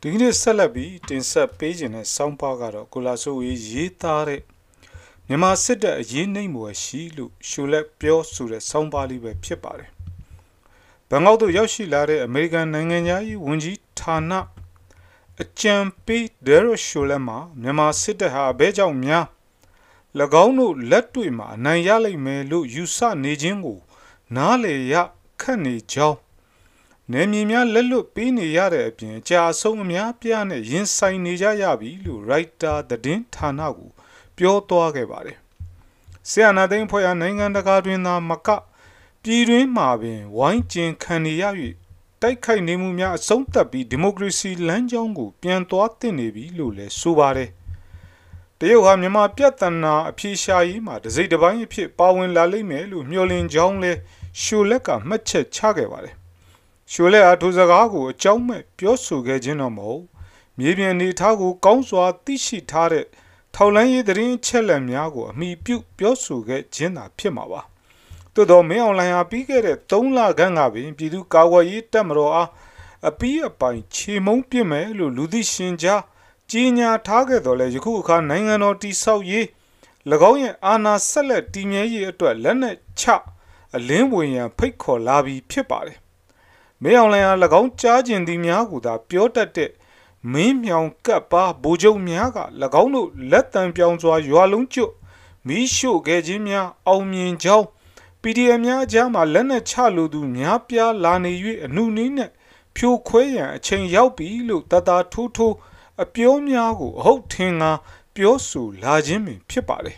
ဒီကနေ့ဆက်လက်ပြီးတင်ဆက်ပေးခြင်းနဲ့စောင်းပါကတော့ကိုလာဆိုဝေးရေးသားတဲ့မြန်မာစစ်တပ်အရေးနှိမ့်မွယ်ရှိလို့ရှုလက်ပြောဆိုတဲ့စောင်းပါလေးပဲဖြစ်ပါတယ်။ဘန်ကောက်သို့ရောက်ရှိလာတဲ့အမေရိကန်နိုင်ငံသားရေးဝန်ကြီးဌာနအကြံပေးဒေရိုရှုလက်မှာမြန်မာစစ်တပ်ဟာဘဲကြောင့်များ၎င်းတို့လက်တွေ့မှာအနိုင်ရလိမ့်မယ်လို့ယူဆနေခြင်းကိုနားလေရခက်နေကြောင်းနေမြင်များလက်လွတ်ပေးနေရတဲ့အပြင်ကြာဆုံးအများပြားနဲ့ရင်ဆိုင်နေကြရပြီလို့ရိုက်တာသတင်းဌာနကိုပြောသွားခဲ့ပါတယ်။ဆီယနာသိန်းဖွဲ့ရာနိုင်ငံတကာတွင်သာမကပြည်တွင်းမှာပင်ဝိုင်းကျင်ခံနေရ၍တိုက်ခိုက်နေမှုများအဆုံးသတ်ပြီးဒီမိုကရေစီလမ်းကြောင်းကိုပြန်သွားသင့်နေပြီလို့လည်းဆိုပါတယ်။တရုတ်ဟာမြန်မာပြည်ထနာအဖြေရှာရေးမှာတစိမ့်တစ်ပိုင်းအဖြစ်ပါဝင်လာလိမ့်မယ်လို့မျှော်လင့်ကြောင်းလည်းရှုလက်ကမှတ်ချက်ချခဲ့ပါတယ်။ရှုလက်အားထိုစကားကိုအကြောင်းမဲ့ပြောဆိုခဲ့ခြင်းတော့မဟုတ်မြေပြင်အနေထားကိုကောင်းစွာသိရှိထားတဲ့ထောက်လန်းရေးသတင်းချက်လက်များကိုအမိပြုပြောဆိုခဲ့ခြင်းသာဖြစ်မှာပါ။သို့သောမင်းအောင်လှိုင်ဟာပြီးခဲ့တဲ့3လခန့်ကပင်ပြည်သူ့ကာကွယ်ရေးတပ်မတော်အားအပီးအပိုင်ခြေမုံပြစ်မယ်လို့လူသိရှင်ကြားကြီးညာထားခဲ့တော်လဲယခုအခါနိုင်ငံတော်တည်ဆောက်ရေး၎င်းရဲ့အာဏာဆက်လက်တည်မြဲရေးအတွက်လက်နက်ချအလင်းဝင်ရန်ဖိတ်ခေါ်လာပြီးဖြစ်ပါတယ်။မင်းအောင်လှိုင်ဟာ၎င်းကြားကျင်သည်များကိုသာပြောတတ်တဲ့မင်းမြောင်ကပ်ပါဗိုလ်ချုပ်များက၎င်းတို့လက်တံပြောင်းစွာရွာလုံးကျွတ်မီးရှို့ခဲ့ခြင်းများအောင်မြင်ကြောင်း PDF များအကြားမှာလက်နက်ချလိုသူများပြားလာနေ၍အနုနည်းနဲ့ဖြိုခွဲရန်အချိန်ရောက်ပြီလို့တတထိုးထိုးအပြောများကိုအဟုတ်ထင်ကားပြောဆိုလာခြင်းပင်ဖြစ်ပါတယ်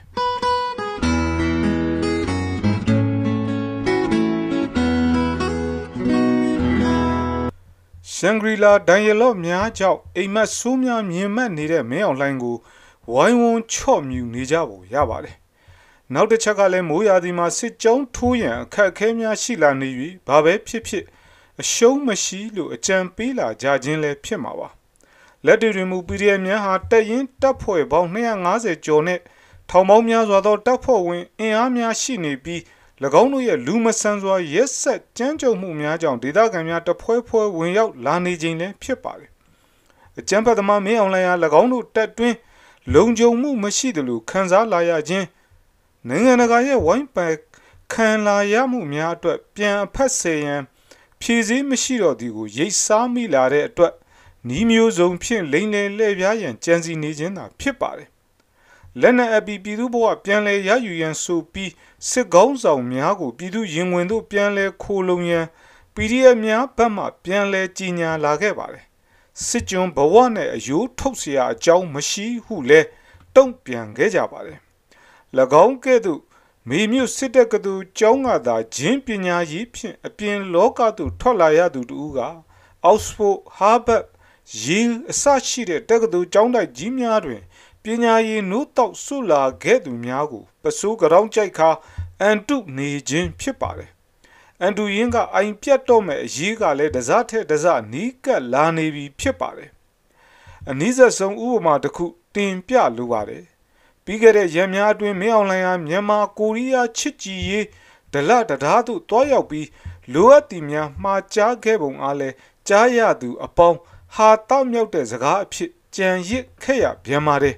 ရှန်ဂရီလာဒိုင်ယလော့များကြောင့်အိမ်မက်ဆိုးများမြင်မှတ်နေတဲ့မင်းအောင်လှိုင်ကိုဝိုင်းဝန်းချော့မြူနေကြပုံရပါတယ်။နောက်တစ်ချက်ကလည်းမိုးရာသီမှာစစ်ကြောင်းထိုးရန်အခက်အခဲများရှိလာနေ၍ဘာပဲဖြစ်ဖြစ်အရှုံးမရှိလို့အကြံပေးလာကြခြင်းလည်းဖြစ်မှာပါ။လက်တွေမူ PDF များဟာတက်ရင်တပ်ဖွဲ့ပေါင်း250ကျော်နဲ့ထောင်ပေါင်းများစွာသောတပ်ဖွဲ့ဝင်အင်အားများရှိနေပြီး၎င်းတို့ရဲ့လူမဆန်စွာရက်ဆက်ကြမ်းကြုတ်မှုများကြောင့်ဒေသခံများတဖွဲဖွဲဝင်ရောက်လာနေခြင်းလည်းဖြစ်ပါတယ်။အကြမ်းဖက်သမားမင်းအောင်လှိုင်ဟာ၎င်းတို့တပ်တွင်းလုံခြုံမှုမရှိသလိုခံစားလာရခြင်းနိုင်ငံတကာရဲ့ဝိုင်းပယ်ခံလာရမှုများအတွက်ပြန်အဖက်စေရန်ဖြည့်ဆည်းမရှိတော့သည်ကိုရိတ်စားမိလာတဲ့အတွက်နီးမျိုးစုံဖြင့်လိမ့်လေလှည့်ပြားရန်ကြံစီနေခြင်းသာဖြစ်ပါတယ်။လက်နက်အပီပြည်သူ့ဘဝပြန်လည်ရယူရန်ဆိုပြီးစစ်ကောင်းဆောင်များကိုပြည်သူရင်ဝင်တို့ပြန်လည်ခိုလုံရန် PDF များဘက်မှပြန်လည်ကြီးညာလာခဲ့ပါတယ်။စစ်ကြုံဘဝနဲ့အယိုးထုတ်เสียအကြောင်းမရှိဟုလဲတုံ့ပြန်ခဲ့ကြပါတယ်။၎င်းကဲ့သို့မေမြို့စစ်တပ်ကသူကျောင်းကသာဂျင်းပညာရေးဖြင့်အပြင်လောကသို့ထွက်လာရသူတူကအောက်စဖို့ဟာဗတ်ယေအစရှိတဲ့တက္ကသိုလ်ကျောင်းတိုက်ကြီးများတွင်ပညာရေးနိုးတောက်ဆုလာခဲ့သူများကိုပစိုးကြောင်ကြိုက်ခါအန်တုနေခြင်းဖြစ်ပါတယ်။အန်တုရင်းကအိမ်ပြတ်တော့မဲ့အရေးကလည်းတစားထက်တစားနီးကပ်လာနေပြီဖြစ်ပါတယ်။အနည်းဆုံးဥပမာတစ်ခုတင်ပြလိုပါတယ်။ပြီးခဲ့တဲ့ရက်များအတွင်းမင်းအောင်လှိုင်ဟာမြန်မာကိုရီးယားချစ်ကြည်ရေးဒလတရားသို့တွားရောက်ပြီးလိုအပ်သည်များမှားကြားခဲ့ပုံအားလည်းကြားရသူအပေါင်းဟာတောက်မြောက်တဲ့စကားအဖြစ်ကြံရစ်ခဲ့ရပြန်ပါတယ်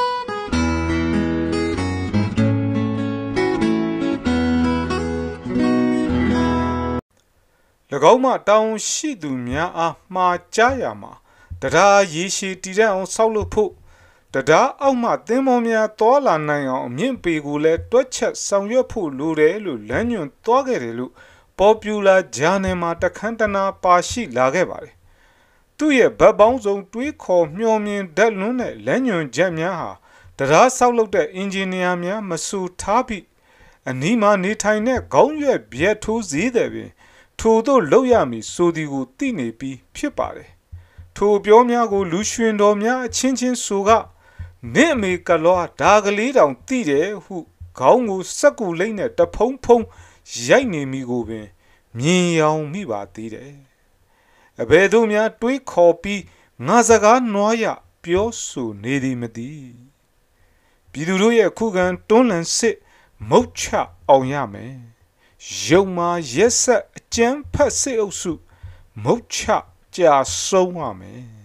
၎င်းမှတောင်းရှိသူများအားမှားကြားရမှာတရားရေရှည်တည်တဲ့အောင်ဆောက်လုပ်ဖို့တရားအောက်မှသင်္ဘောများတောလာနိုင်အောင်အမြင့်ပေကိုလည်းတွက်ချက်ဆောင်ရွက်ဖို့လိုတယ်လို့လမ်းညွှန်သွားခဲ့တယ်လို့ Popular Journal မှာတခန်းတနာပါရှိလာခဲ့ပါတယ်။သူ့ရဲ့ဗတ်ပေါင်းစုံတွေးခေါ်မျှော်မြင်ဓာတ်လွန်းတဲ့လမ်းညွှန်ချက်များဟာတရားဆောက်လုပ်တဲ့အင်ဂျင်နီယာများမဆူထားပြီးအနီးမှာနေထိုင်တဲ့ခေါင်းရွက်ပြက်ထိုးစည်းတယ်ပင်ထို့သို့လောက်ရမည်ဆိုသည်ကိုသိနေပြီးဖြစ်ပါတယ်။ထိုပြောများကိုလူရွှင်တော်များအချင်းချင်းဆိုကနင့်အမေကလောဒါကလေးတောင်သိတယ်ဟုခေါင်းကိုစက်ကူလိမ့်နဲ့တဖုံဖုံရိုက်နေမိကိုပင်မြင်ရောင်မိပါသေးတယ်။အဘယ်သို့များတွေးခေါ်ပြီးငါစကားနွားရပြောဆိုနေသည်မသိပြည်သူတို့ရဲ့ခုခံတွန်းလှန်စစ်မုတ်ချအောင်ရမယ်။ရုံမာရက်ဆက်အကျန်းဖက်စစ်အုပ်စုမုတ်ချကြာဆုံးရမယ်